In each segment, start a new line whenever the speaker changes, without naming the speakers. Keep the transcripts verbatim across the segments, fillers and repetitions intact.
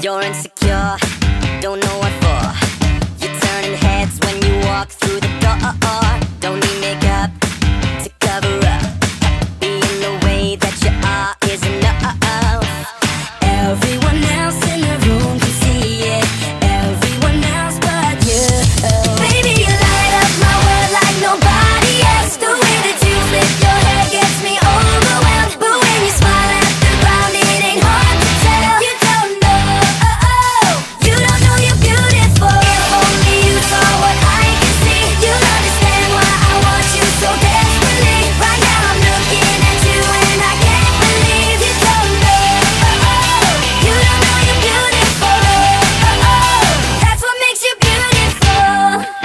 You're insecure, don't know what for. You're turning heads when you walk through the door. Don't need makeup to cover up. Being the way that you are is enough. Everyone else in the room can see it. Everyone else but you. Baby, you light up my world like nobody else. The way that you flip your hair gets me overwhelmed. But when you smile at the ground, it ain't hard to tell. You don't know, oh, oh, you don't know you're beautiful. If only you saw what I can see, you'll understand why I want you so desperately. Right now I'm looking at you and I can't believe you don't know, oh, oh, you don't know you're beautiful, oh, oh, that's what makes you beautiful.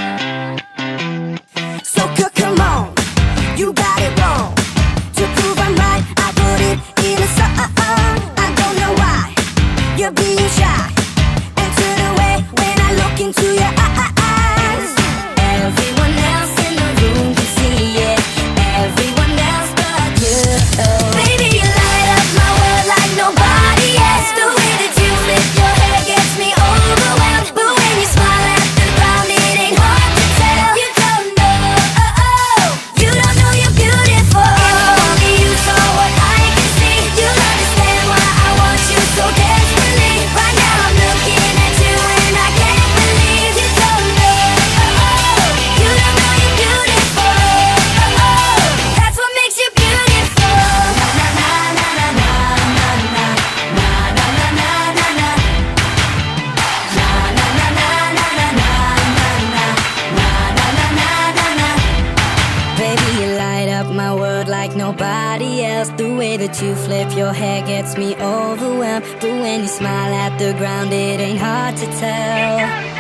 So c- come on, you got it wrong. To prove I'm right, I put it in a song. I don't know why you're being shy and turn away when I look into your eyes. Everyone else in the room can see it. Everyone else but you. Baby, you light up my world like nobody else. The way that you flip your hair gets me overwhelmed. But when you smile at the ground, it ain't hard to tell. You don't know, oh, oh, you don't know you're beautiful. If only you saw what I can see, you'll understand why I want you so desperately. Right now I'm looking at you and I can't believe you don't know, oh, oh, you don't know you're beautiful, oh, oh, that's what makes you beautiful. Na na na na na na na na na na na na na na na na na na na na. Baby, you light up my world like nobody else. The way that you flip your hair gets me overwhelmed. But when you smile at the ground, it ain't hard to tell.